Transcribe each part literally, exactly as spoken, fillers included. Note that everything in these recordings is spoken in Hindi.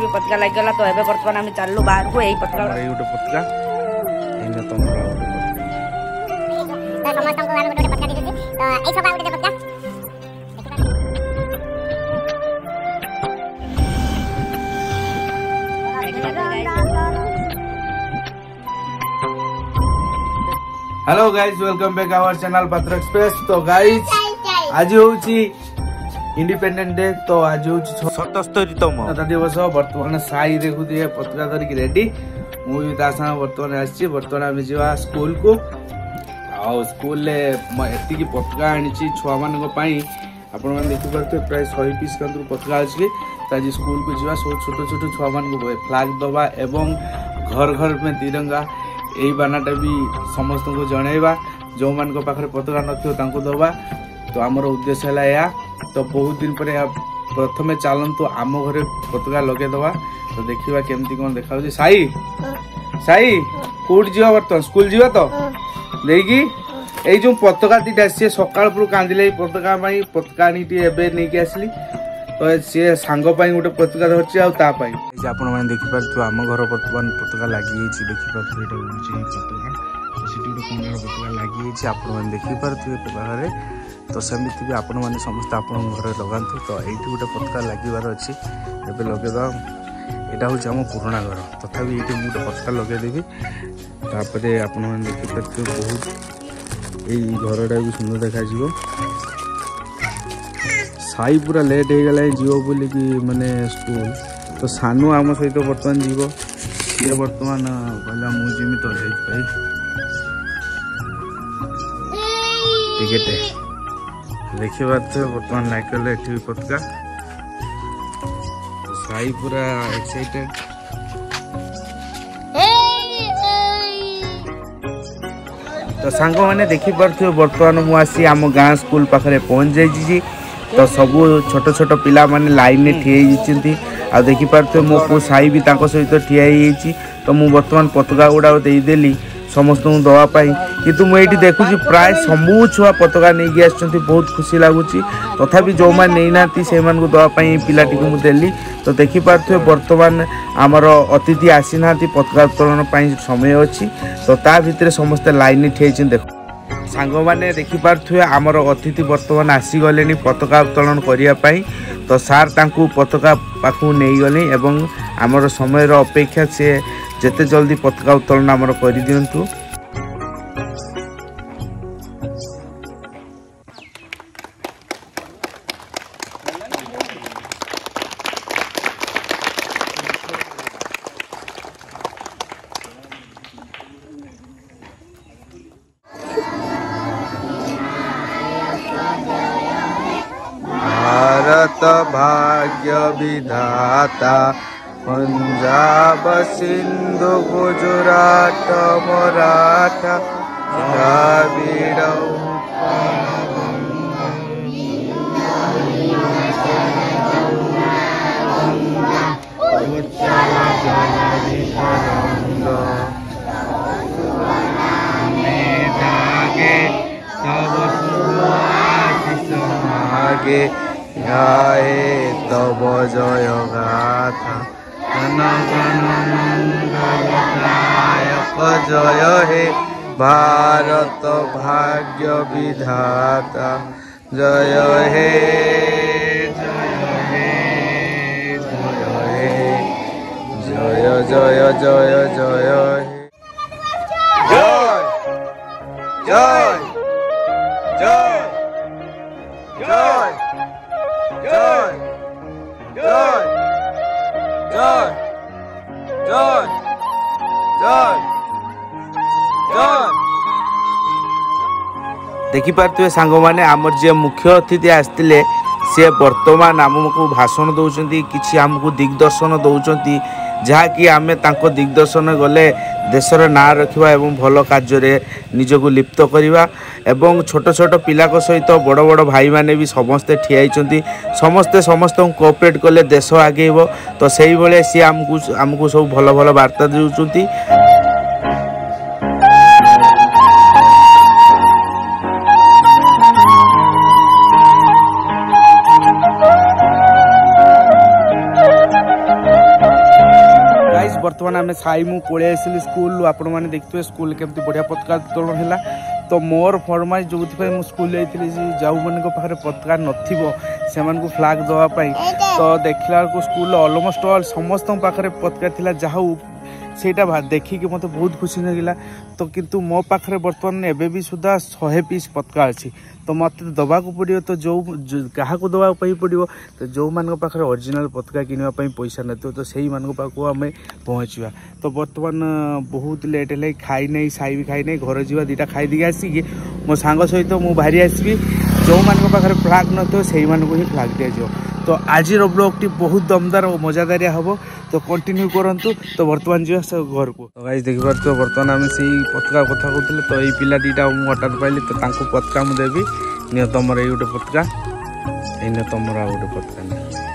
भी पतका लग गला तो एबे वर्तमान हम चललु बाहर को यही पतका ए गोटे पतका एने तमरा तो समस्त को हम गोटे पतका दिछि तो ए सब गोटे पतका hello guys welcome back our channel पत्र एक्सप्रेस। तो गाइस आज होची इंडिपेंडेंट डे तो आज होची सतहत्तरतम दिवस बर्तमान साई देखु दिए पतका धरिक रेडी मु भी ता संग बर्तमान आछि बर्तमान हम जीवा स्कूल को आ स्कूल ले एति की पतका आनिछि छुआ मान को पई आपण मन देखि परते प्राय सौ पीस कंदु पतका अछि त आज स्कूल को जीवा सब छोटो छोटो छुआ मान को फ्लैग दबा एवं घर घर में तिरंगा यही बानाटा भी समस्त को जनइबा जो मान को पाखरे पतका नथियो तांको दबा तो आमर उद्देश्य है या तो बहुत दिन पर प्रथमे चलतु आम घरे पतका लगे दबा तो देखिबा केमती कोन देखा साई साई कोट जीवा बर्तमान स्कूल जीवा तो देगी ए जो पतका तीटा से सकाळ पुर कांदिले पतका माई पतका नीटी एबे नै के आसली तो सी सांग पाई गोटे पतका धरछि आ ता पाई जे आपण माने देखि परथु आम घर बर्तमान पतका लागि छि देखि परथु एटा होछि पतका सिटी गोटे कोन पतका लागि छि आपण माने देखि परथु बाहर तो सेमिति भी आपण माने समस्त आपण घर लगांतु तो एठी गोटे पतका लागिबार अछि एबे लगे दा एटा होछि हम पुराना घर तथापि एठी गोटे पतका लगे देबी तापरे आपण माने देखि परथु बहुत ए घरडा भी सुंदर देखा जिवो साई पूरा लेट हो गला जीव बोली कि माने स्कूल तो सानू आम सहित बर्तमान जीव सी बर्तमान कहला मुझे तो टिकेट देखिए बर्तमान नाइकल एठी पतका तो साई पूरा एक्साइटेड तो सांग मैंने देखी पारे बर्तमान मु आसी आम गाँ स्कूल पाखे पहुँच जाइए तो सब छोट छोट पिला माने लाइन में ठिया आ देखी पारे मो पु साई भी तांको सहित ठिया तो मु बर्तमान पतका गुड़ा देदेली समस्त दवापाई किंतु मुझे देखुँ प्राय सबू छुआ पतका नहीं आसुँच बहुत खुशी लगुच तथापि जो मैंने नहीं ना से दवापाई पिलाटी को देली तो देखिपे बर्तमान आमर अतिथि आसी ना पतका उत्तोलन समय अच्छी तो ता भितर समस्ते लाइन ठिया देख सांग मैंने देखिपे आमर अतिथि बर्तमान आसीगले पतका उत्तोलन करने तो सार तांकु पतका पाखु नहीं गले एवं आमर समय अपेक्षा से जेते जल्दी पतका उत्तोलन आमर कर दिंतु भारत भाग्य विधाता पंजाब सिंधु गुजरात मराठा द्राविड़ आगे गाए तब जय गाथा जय हे भारत भाग्य विधाता जय हे जय हे जय हे जय जय जय जय जय जय जय देखी पारे सांग मैंने आमर जे मुख्य अतिथि आसते सी बर्तमान आमको भाषण दौरान कि आमको दिग्दर्शन दौरान जहाँकि आम दिग्दर्शन गले देशर ना रखा एवं भल कार्य निजक लिप्त करवा एवं छोट छोट पिला सहित बड़ बड़ भाई माने भी समस्ते ठिया समस्ते समस्त कोऑपरेट कले देश आगेब तो से भाई सी आमको आमको सब भल भल वार्ता देउछंती। बर्तमान आम साई मु पलि आसली स्कूल आपण मैंने देखिए स्कूल केमती बढ़िया पताका उत्तोलन है। तो मोर फरमाइश जो मुझे स्कूल जाइए जो मान पाखे पताका नथिबो से फ्लाग देवाई तो देखला स्कूल अलमोस्ट ऑल समस्त पाखे पताका थिला जहा सेटा देखिक मत बहुत खुशी लगे। तो किंतु मो पाखे बर्तमान एबे भी सुधा शहे पीस पताका अच्छी तो मत दबा पड़ो तो जो क्या दबा पड़ो तो जो मान पाखे ओरिजिनल पताका किनापी पैसा न तो से पाक आम पहुँचा। तो बर्तमान बहुत लेट है खाई नहीं साई भी खाई नहीं घर जा दीटा खाई दी आसिक मो सांग सहित मुझे बाहरी आसबि जो मान पाखे फ्लाग न तो से ही फ्लाग दिज्व। तो आज ब्लॉग टी बहुत दमदार और मजादारिया हम तो कंटिन्यू करंतु। तो बर्तमान जी घर को तो गाइस देखि पार तो बर्तमान आम से पताका कथा कहते तो ये पिला दीटा हटात पाइली तो तांको पताका मुझे देवी नियो तुम ये गोटे पताका ये तुम आ गोटे पताका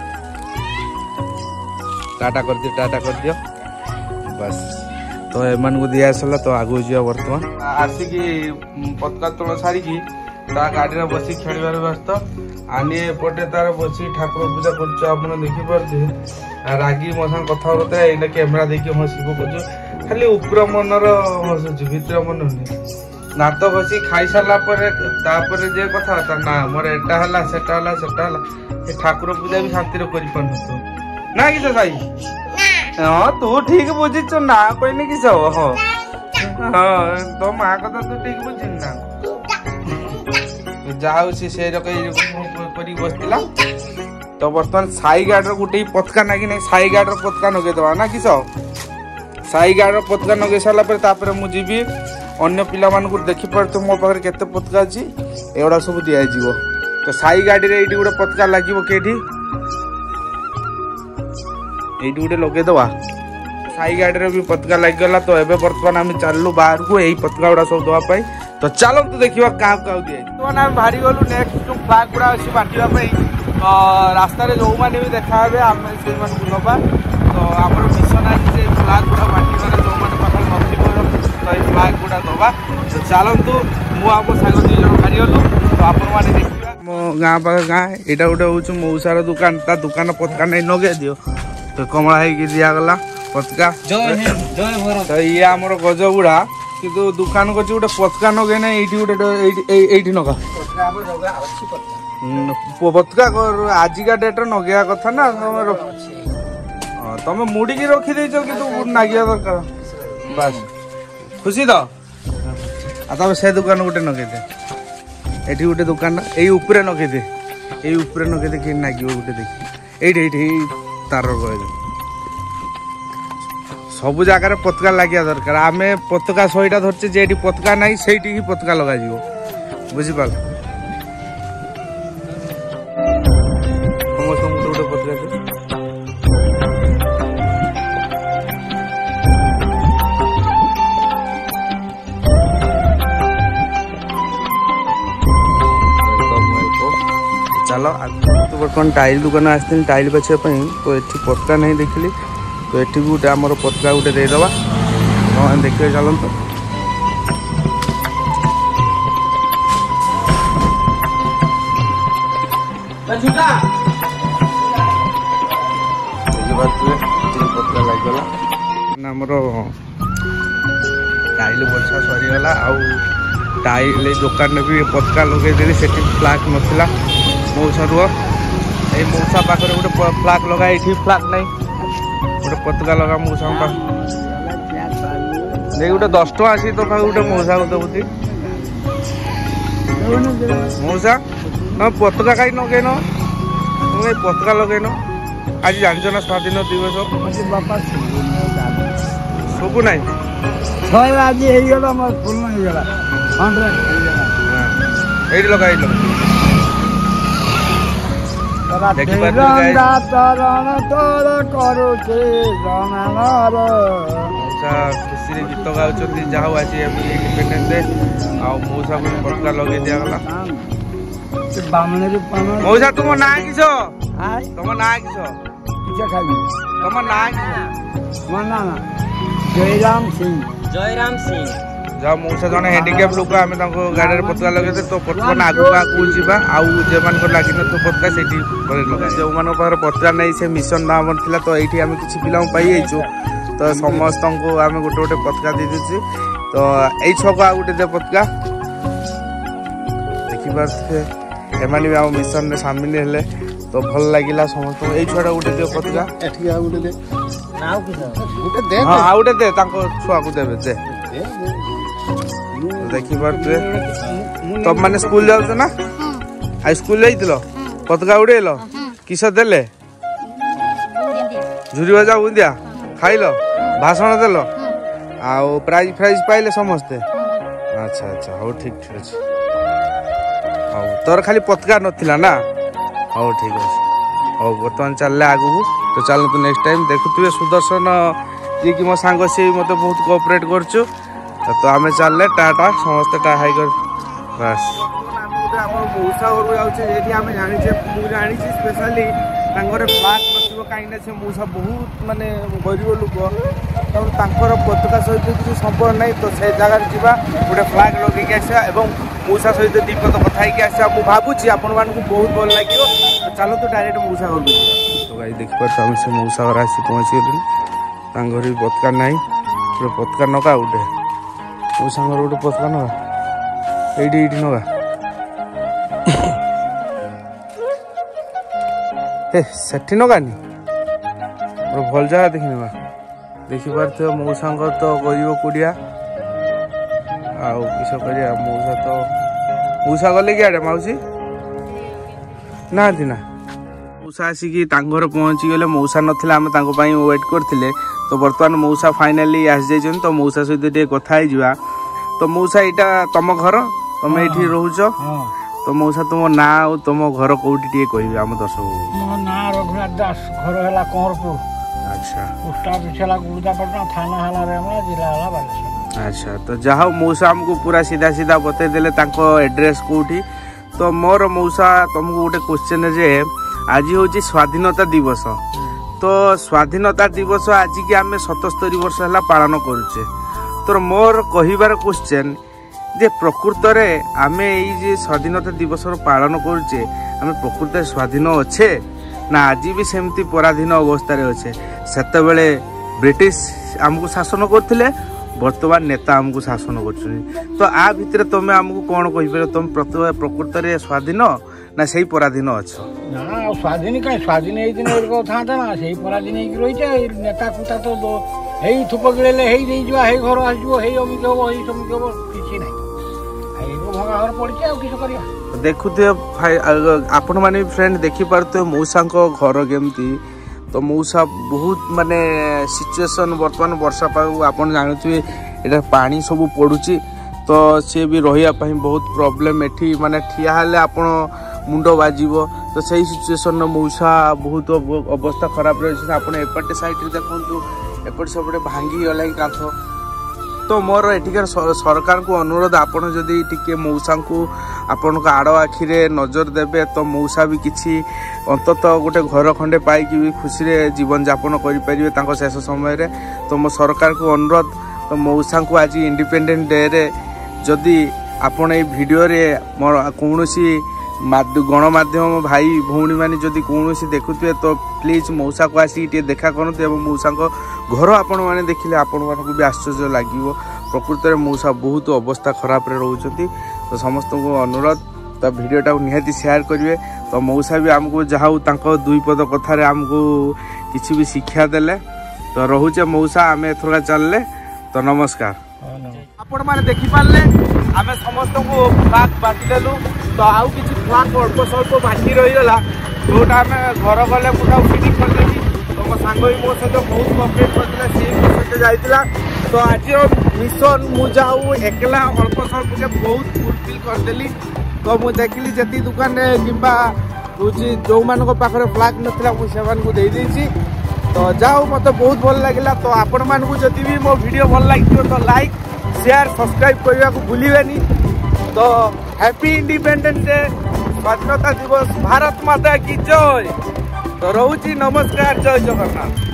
टाटा कर दियो टाटा कर दियो बस। तो एमान को दिया सारा तो आगु जा बर्तमान आसिक पताका तोड़ सारी गाड़ी बसी खेल व्यस्त आनी एपटे तार बसी ठाकुर पूजा कर देखिपे रागी मो साथ कथा होता है ये कैमेरा देखिए हसी पकड़ खाली ऊपर मनर हसुची भितर मन नात बसी खाई सारा जे कथा ना मोर एटा है सेटा है सेटा है ठाकुर पूजा भी शांति कर ना कि साई हाँ तू ठीक बुझीच ना कहनी कि हाँ तो माँ कथा तू ठीक बुझी ना जहाँ से बसला। तो बर्तमान साई गार्ड गोटे पताका ना कि नहीं साई गार्ड पताका नगे दवा ना किस साई गार्ड पताका नगे सारापर मुझे अन्य पिला देखिपार तो मो पाखे केते पताका अच्छी एगुड़ा सब दिज्व। तो साई गाड़ी रे ये गोटे पताका लगे कहीं ये गोटे लगे दवा साई गाड़ी रे भी पताका लगिगला। तो एबे बर्तमान आम चलू बाहर को यही पताका गुड़ा सब दवाई तो चलो तो देखा क्या क्या दिए बर्तमान आम बाहरी गलु नेक्स्ट जो फ्लाग गुड़ा अच्छी बांटापी रास्तार जो मैंने भी देखा आम से नवा। तो आम मिशन आज फ्लाग गुड़ा बांटार जो मैंने पाखे नथिबो तो ये फ्लाग गुड़ा दबा। तो चलतु मुझे सांग दुई जन बाहरी गलु तो आपण देखा मो गाँ पाखे गाँ यहाँ गोटे हूँ मौसार दुकान ता दुकान पताका नहीं नगे दियो तो कमला हो दिगला पताका। तो ये आमर गजबुड़ा कि दुकान कर गोटे पताका नगे ना ये गोटे नगा पताका आजिका डेट नगेया कथा ना तुम मुड़ी की रखी देच कि नागिया दरकार बस खुशी तो तब से दुकान गोटे नगे दे ये गोटे दुकान ये उपरे नगे दे ये उपरे नगे दे कि नागियो गोटे देखी ये तार सब जगार पताका लगे दरकार आम पताका शहेटा धरचे जे पताका ना से पताका लगा बुझीपार गोटे पताका चलो तो बर्तमान टाइल दुकान आसती टाइल बाछापी तो ये पताका नहीं देखिली तो ये गोटे आम पताका गोटे देदेवा तो देखिए चलते पताका लगेगा आमर टाइल बसा सरीगला आउ टाइल दुकान भी पताका लगे से फ्लाग नाला मौसा रुह ये मौसा पाखे गोटे फ्लाग लगा ये फ्लाग नहीं गोटे पताका लगा मौसा देख गोटे दस टका आसी तो गोटे मौसा को देवी मौसा तुम पताका कहीं नगेन तुम ये पताका लगेन आज जान ना स्वाधीन दिवस सब ना ये लगा ये लगा खुशी गीत गाँव जहाँ आज इंडिपेंडेंस डे मौसा को पताका लगे दिगला। मौसा तुम ना किस तुम ना किस तुम ना जयराम सिंह जयराम सिंह जहाँ मौसा जन हैंडिक्याप लोक आम गाड़ी में पताका लगे तो बर्तमान आगू आगू जा आउ जो लगे तो पताका से लगे जो पाखे पताका नहीं से मिशन नाम था तो ये आम किसी पिला पाई तो समस्त को आम गोटे गोटे पताका दे दीजिए तो यही छक आ गोटे दे पताका देखिपारे एमानी भी आम मिशन में सामिल हेले तो भल लगिला समस्त यही छुआ गोटे दे पताका हाँ आ गोटे दे छुआ को देवे दे देखिपारे तब मैंने स्कूल जाऊच ना हाई स्कूल जाइल पताका उड़ेल किस देले झुरी भजा बुंदिया खाइल भाषण देल आउ प्राइज फ्राइज पाइले समस्ते अच्छा अच्छा हो ठीक ठीक अच्छे हाँ तोर खाली पताका नथिला ना हाँ ठीक अच्छे हाँ बर्तमान चलले आगु तो चल तो नेक्स्ट टाइम देखुए सुदर्शन जी की मो सांग सी मत बहुत कोऑपरेट करछु तो आम चलले टाटा समस्ते टा हाई कर बस मौसा घर जाऊे ये आम जाचे जानी स्पेशली फ्लाग नथिबो कहीं से मौसा बहुत माने गरीब लोक तर पताका सहित किसी संपर्क नहीं तो से जगह जा गोटे फ्लाग लगे आसा और मौसा सहित दी पद कथा आसा मुझे भावुची आपण मानक बहुत भल लगे तो चलो तो डायरेक्ट मौसा घर तो गाई देखिए आम से मौसा घर आसी पहुँची गले घर भी पताका ना गोटे पताका नगा गोटे मौसा घर गोटे पताका नगा ये नगा सेठी नगानी भल जगह देखी ना देखिपारे मौसा तो गरीब कुड़िया आउ किस कर मौसा तो मौसा गले कि आड़े मौसी ना ना मौसा आसिक घर पहुँची गले मौसा नाला आम वेट करते तो बर्तमान मौसा फाइनाली आसी जाइए तो मौसा सहित टे कथा तो मौसा यहाँ तुम घर तुम ये रोच तो मौसा तुम ना और तुम घर कौटी टे कह आम दर्शक मो ना रघुनाथ दास घर है कंवरपुर अच्छा पोस्ट ऑफिस है गुरुदापटना थाना है रेमला जिला है बालेश्वर अच्छा तो जहाँ मौसा आमको पूरा सीधा सीधा बतईदे एड्रेस कौटी तो मोर मौसा तुमको गोटे क्वेश्चन जे आज हूँ स्वाधीनता दिवस तो स्वाधीनता दिवस आज की आम सतस्तरी वर्ष है पालन करुचे तो मोर कहबार क्वेश्चन जे प्रकृत आम ये स्वाधीनता दिवस पालन करुचे आम प्रकृत स्वाधीन अच्छे ना आज भी सेमती पराधीन अवस्था अच्छे सेत बेले ब्रिटिश आमको शासन करते बर्तमान नेता आमको शासन कर तो आ भितर तुम आमको कौन कह तुम प्रकृत स्वाधीन ना से पराधीन अच्छ ना स्वाधीन कहीं स्वाधीन था ना से पराधीन रही नेता कुता तो यही थुप गिड़े घर आसो अमिक हम यही समिक हम किसी ना भंगा घर पड़ी किस कर देखुए आपण मैंने फ्रेंड देखिपे मौसा घर केमती तो मौसा बहुत माने सिचुएशन बर्तमान वर्षा पाग आप जानते यहाँ पानी सब पड़ुची तो सी भी रही बहुत प्रॉब्लम एठी माने ठिया हेले आपण मुंड बाजिबो तो सही सिचुएशन मौसा बहुत अवस्था खराब रही आप एपटे साइड देखु एपटे सब भांगी गला कांथ तो मोर एठिकार सरकार को अनुरोध आपन जदि टिके मौसा को आपण आड़ आखिरे नजर देबे तो मौसा भी किछि अंततः गोटे घर खंडे पाइकी भी खुशी रे जीवन यापन करि परिबे तांको शेष समय रे तो मो सरकार को अनुरोध तो मौसा को आज इंडिपेंडेंट डे रे जदि आपण ए वीडियो रे मोर कोनोसी गणमाध्यम भाई भौणी मैंने जदि कौन देखुए तो प्लीज मौसा को आसिक देखा करते मौसा घर आपण मैंने देखिले आपण मानक भी आश्चर्य लगे प्रकृत में मौसा बहुत अवस्था खराब रोचती तो समस्त को अनुरोध तो वीडियोटा निहाती शेयर करेंगे तो मौसा भी आमको जहाँ दुई पद कथार आमको किसी भी शिक्षा देले तो रोचे मौसा आम एथर चलले तो नमस्कार आपण मैंने देखिपारे आम समस्त को फ्लाग बांटिदेलु तो आउ किसी फ्लाग अल्प स्वल्प बाकी रहीगला जोटा आम घर गले मुझे फिनिश करदेली तो मो सांग भी मो सहित बहुत कम्प्लीट करते सी मो सहित जाइला तो आज मिशन मुझे एकला अल्प स्वल्प के बहुत फुलफिल करदेली तो मुझे देखिली जी दुकान कि जो मान पाखे फ्लाग नाला मुझे देदेसी तो जाओ मत बहुत भल लगे तो आपण मानक जदि भी मो वीडियो भल लगे तो लाइक शेयर सब्सक्राइब करने को भूलिए तो हैप्पी इंडिपेंडेंस डे स्वाधीनता दिवस भारत माता की जय तो रोची नमस्कार जय जगन्नाथ।